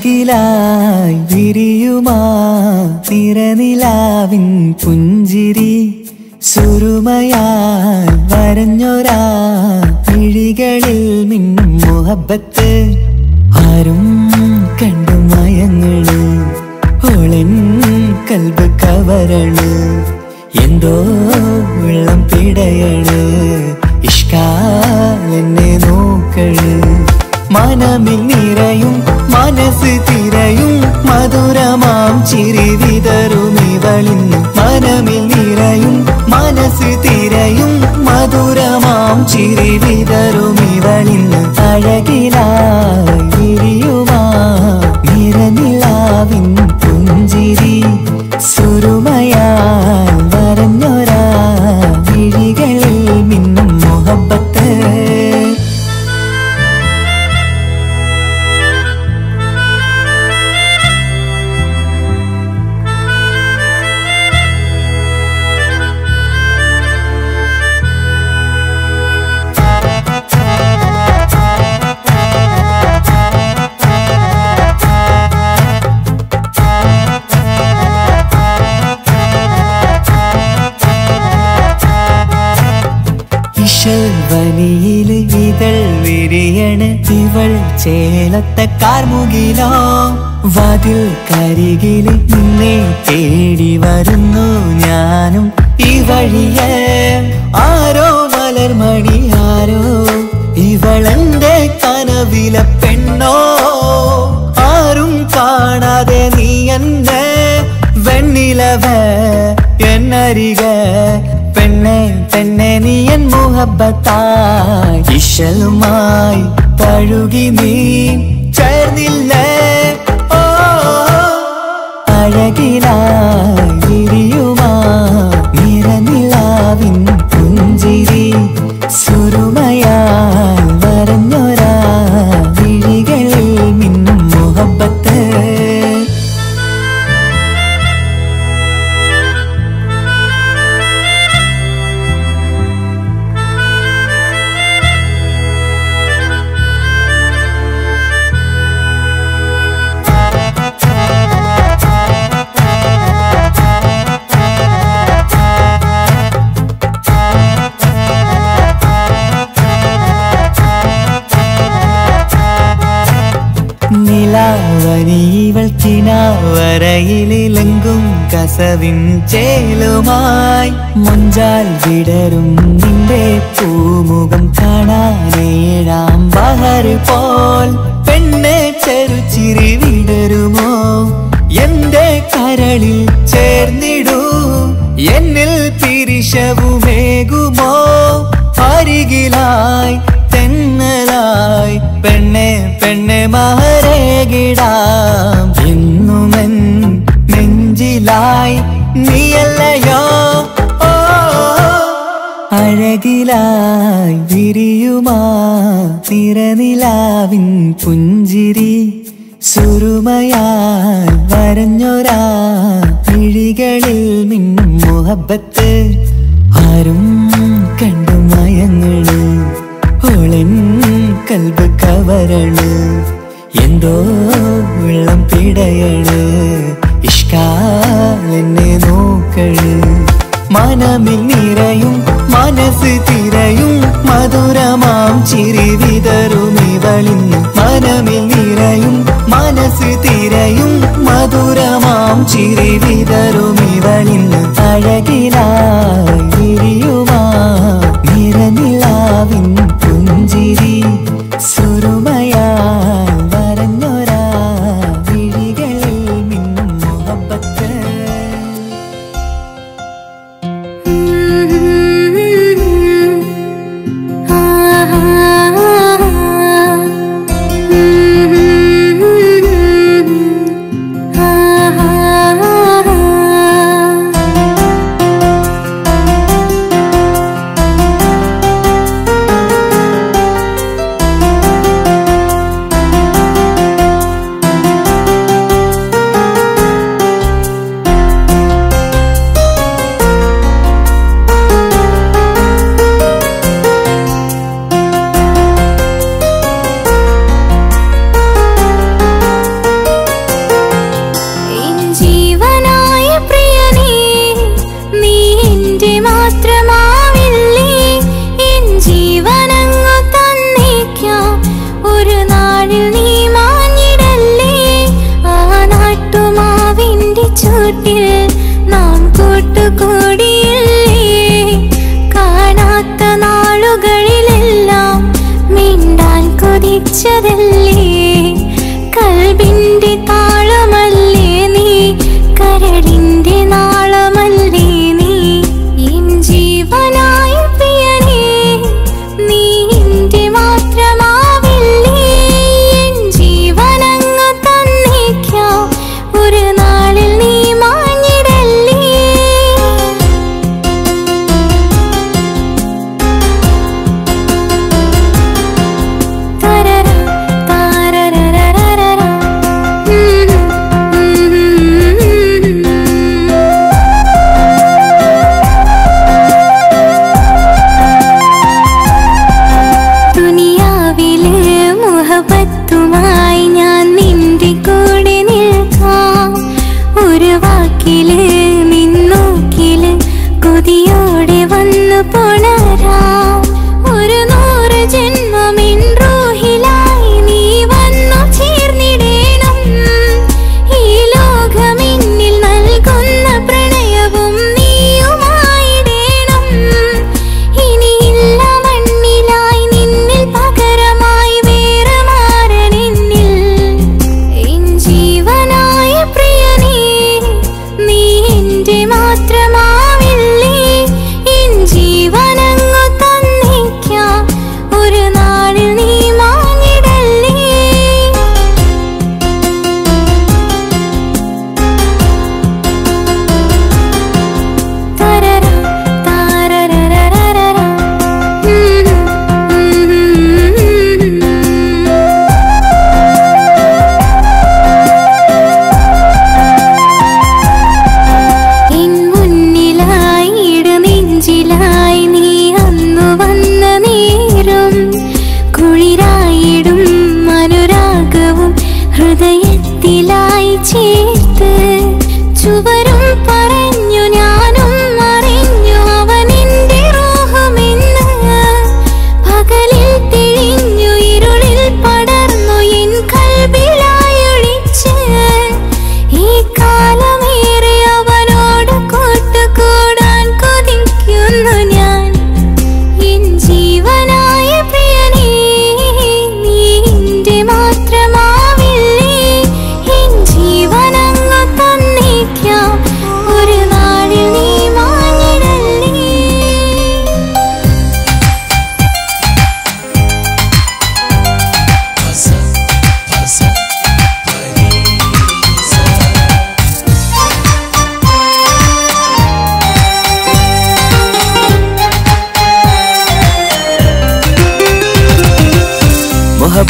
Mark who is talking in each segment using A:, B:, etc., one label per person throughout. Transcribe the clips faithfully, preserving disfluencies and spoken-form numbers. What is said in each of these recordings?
A: അഴകിലായി വിരിയുമാ നിറനിലാവിൻ പുഞ്ചിരി സുരുമയായി വരഞ്ഞൊരാ മിഴികളിൽ മിന്നും മുഹബത്ത് ആരും കണ്ടു മയങ്ങള് ഓളൻ കൽബ് കവരണ് എന്തോ വെള്ളം പിടയണ് ഇഷ്കാൽ എന്നെ നോക്കള് മനമിൽ നിറയും മനസ്സ് തിരയും മധുരമാം ചിരി വിതറും ഇവളിന്ന് മനമിൽ നിറയും മനസ്സ് തിരയും മധുരമാം ചിരി വിതറും ഇവളിന്ന് അഴകിലായി വിരിയുമാ നിറനിലാവിൻ പുഞ്ചിരി സുരുമയാൽ വരഞ്ഞൊരാ വിഴികളിൽ മിന്നും മുഹബത്ത് വനിയില് ഇതൾ വിരിയണ് ഇവൾ ചേലത്തെ കാർമുകിലോ വാതിൽ കരികില് നിന്നെ തേടി വരുന്നു ഞാനും ഈ വഴിയെ ആരോ മലർമണി ആരോ ഇവളെന്റെ കനവിലെ പെണ്ണോ ആരും കാണാതെ നീ എന്നെ വെണ്ണിലവ എന്നരിക പെണ്ണെ പെണ്ണെ നീ എൻ മുഹബത്തായി ഇശലുമായി തഴുകി നീ ചേർന്നില്ലേ ഓ അഴകിലായി വിരിയുമാ നിറനിലാവിൻ പുഞ്ചിരി സുരുമയാൽ വരഞ്ഞൊരാ വിഴികളിൽ മിന്നും മുഹബത്ത് നിലാവനിവൾ കിനാവരയിലെങ്കും കസവിൻ ചേലുമായി മുഞ്ചാൽ വിടരും നിന്റെ പൂമുഖം കാണാനേഴാം ബഹർ പോൽ പെണ്ണെ ചെറുചിരി വിടരുമോ എന്റെ കരളിൽ ചേർന്നിടൂ എന്നിൽ പിരിശവുമേകുമോ അരികിലായി തെന്നലായി പെണ്ണെ പെണ്ണെ മഹരേകിടാം എന്നുമെൻ നെഞ്ചിലായി നീയല്ലയോ ഓ അഴകിലായി വിരിയുമാ നിറനിലാവിൻ പുഞ്ചിരി സുരുമയാൽ വരഞ്ഞൊരാ മിഴികളിൽ മിന്നും മുഹബത്ത് ആരും കണ്ടു മയങ്ങള് ഓളൻ കൽബ് കവരണ് എന്തോ വെള്ളം പിടയണ് ഇഷ്കാൽ എന്നെ നോക്കള് മനമിൽ നിറയും മനസ്സ് തിരയും മധുരമാം ചിരി വിതറും ഇവളിന്ന് മനമിൽ നിറയും മനസ്സ് തിരയും മധുരമാം ചിരി വിതറും ഇവളിന്ന് അഴകിലായി വിരിയുമാ നിറനിലാവിൻ പുഞ്ചിരി സുരുമയാൽ വരഞ്ഞൊരാ വിഴികളിൽ മിന്നും മുഹബത്ത്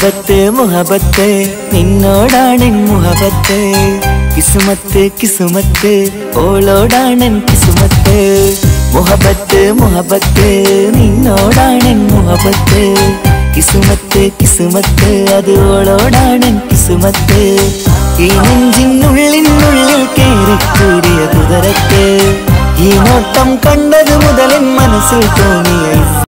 A: മുഹബത്ത് മുഹബത്ത് നിന്നോടാണെൻ മുഹബത്ത് കിസുമത്ത് കിസുമത്ത് ഓളോടാണെൻ കിസുമത്ത് മുഹബത്ത് മുഹബത്ത് നിന്നോടാണെൻ മുഹബത്ത് കിസുമത്ത് കിസുമത്ത് അത് ഓളോടാണെൻ കിസുമത്ത് ഈ നെഞ്ചിനുള്ളിനുള്ളിൽ കേറിക്കൂടിയ കുതിരത്ത് ഈ നോട്ടം കണ്ടത് മുതൽ മനസ്സിൽ തോന്നിയ